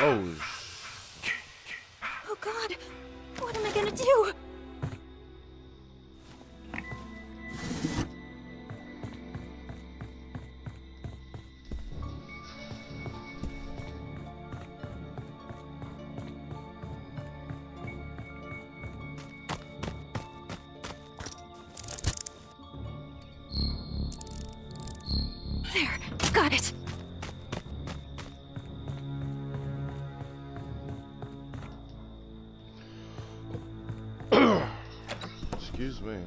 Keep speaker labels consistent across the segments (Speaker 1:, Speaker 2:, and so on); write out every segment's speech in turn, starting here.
Speaker 1: Oh.
Speaker 2: Oh God, what am I gonna do? There, got it.
Speaker 1: Excuse me.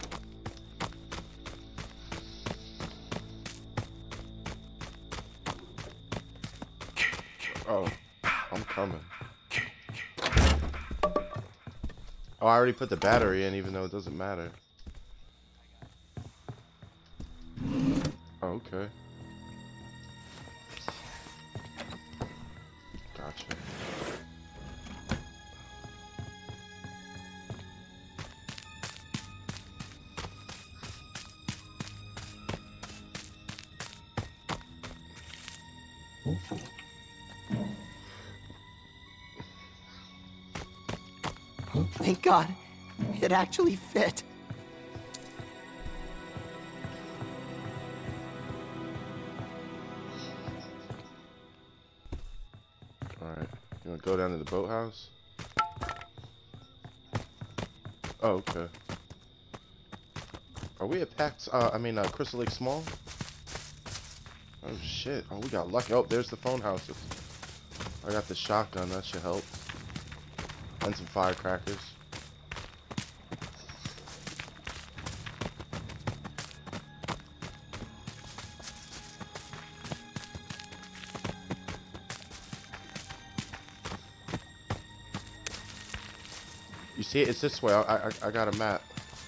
Speaker 1: Oh, I'm coming. Oh, I already put the battery in, even though it doesn't matter. Oh, okay. Gotcha.
Speaker 3: Thank God. It actually fit.
Speaker 1: Alright. You wanna go down to the boathouse? Oh, okay. Are we at PAX, Crystal Lake Small? Oh shit. Oh, we got lucky. Oh, there's the phone houses. I got the shotgun, that should help. And some firecrackers. You see it? It's this way. I got a map.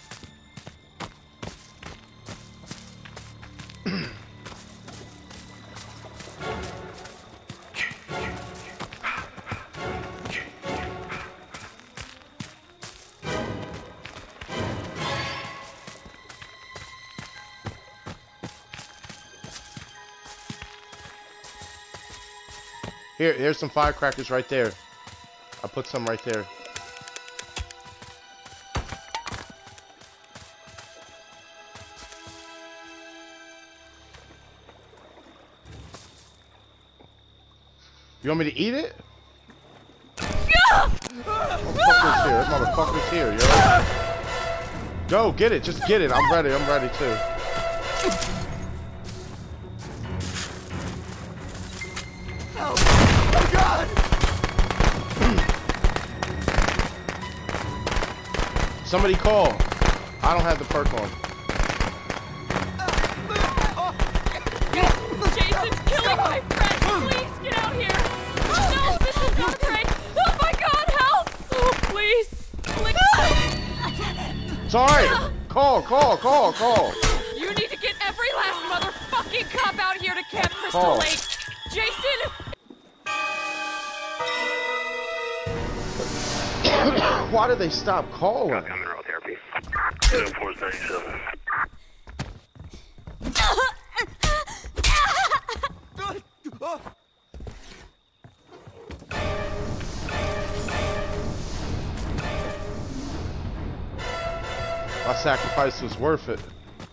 Speaker 1: Here's some firecrackers right there. I put some right there. You want me to eat it? Motherfucker's here. Motherfucker's here, yo. Go, get it. Just get it. I'm ready. I'm ready too.
Speaker 3: Oh, oh God!
Speaker 1: Somebody call. I don't have the perk on.
Speaker 4: Jason's killing my friend! Please get out here! No, this is not a prank! Oh my God, help! Oh, please! Please!
Speaker 1: It's alright! Call!
Speaker 4: You need to get every last motherfucking cop out here to Camp Crystal Lake! Jason!
Speaker 1: Why did they stop calling?
Speaker 5: Got mineral therapy. 497.
Speaker 1: My sacrifice was worth it.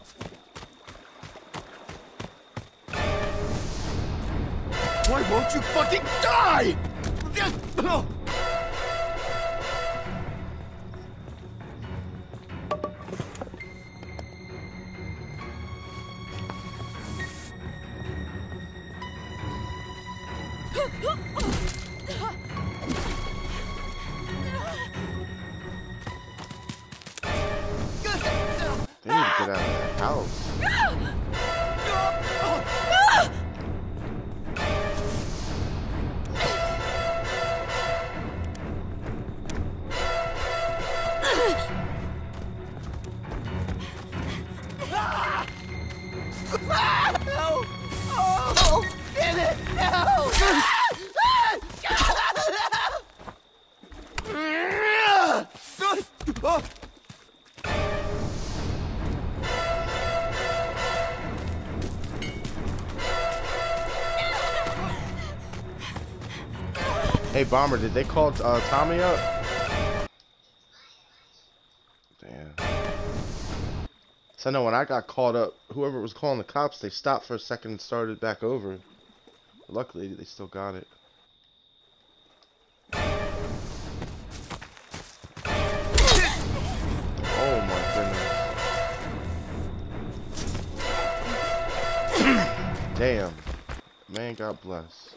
Speaker 3: Why won't you fucking die?
Speaker 1: They need to get out of that house.
Speaker 3: No! Oh! Damn it! No!
Speaker 1: Hey, Bomber, did they call Tommy up? Damn. So I know when I got called up, whoever was calling the cops, they stopped for a second and started back over. But luckily, they still got it. Oh my goodness. Damn. Man, God bless.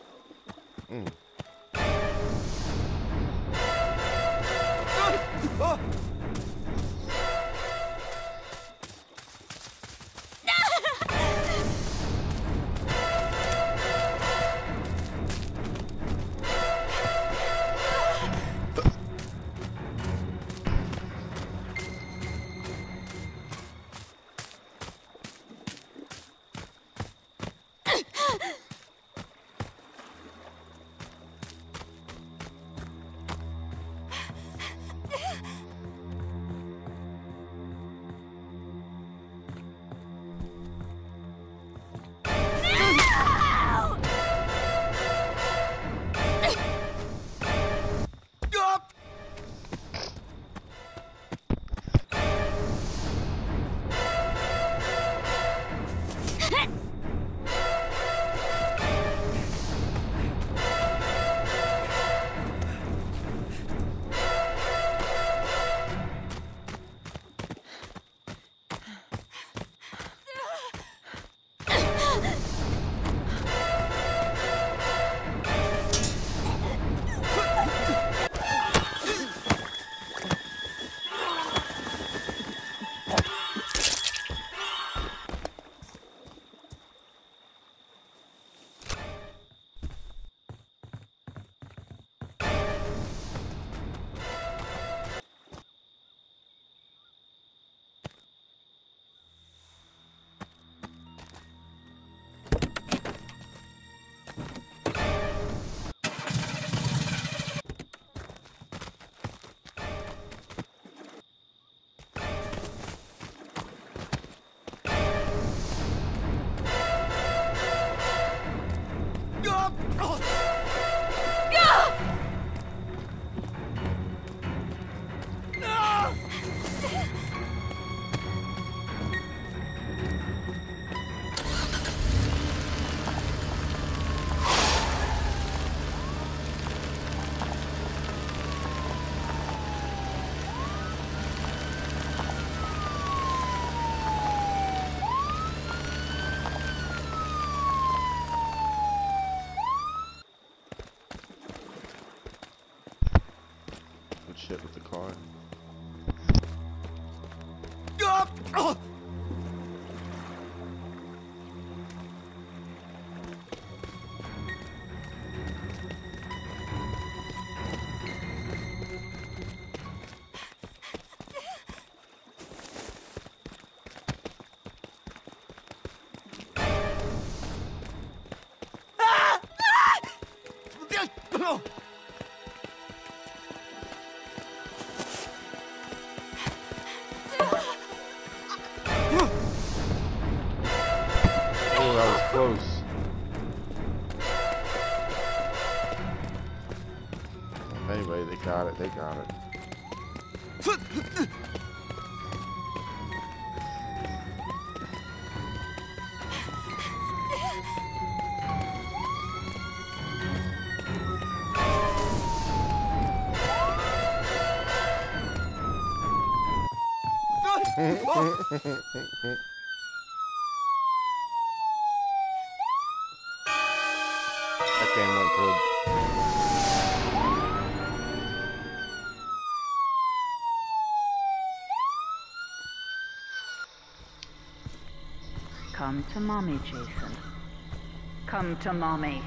Speaker 1: Shit with the car. Oh, that was close. Anyway, they got it. They got it. That game went good.
Speaker 6: Come to mommy, Jason. Come to mommy.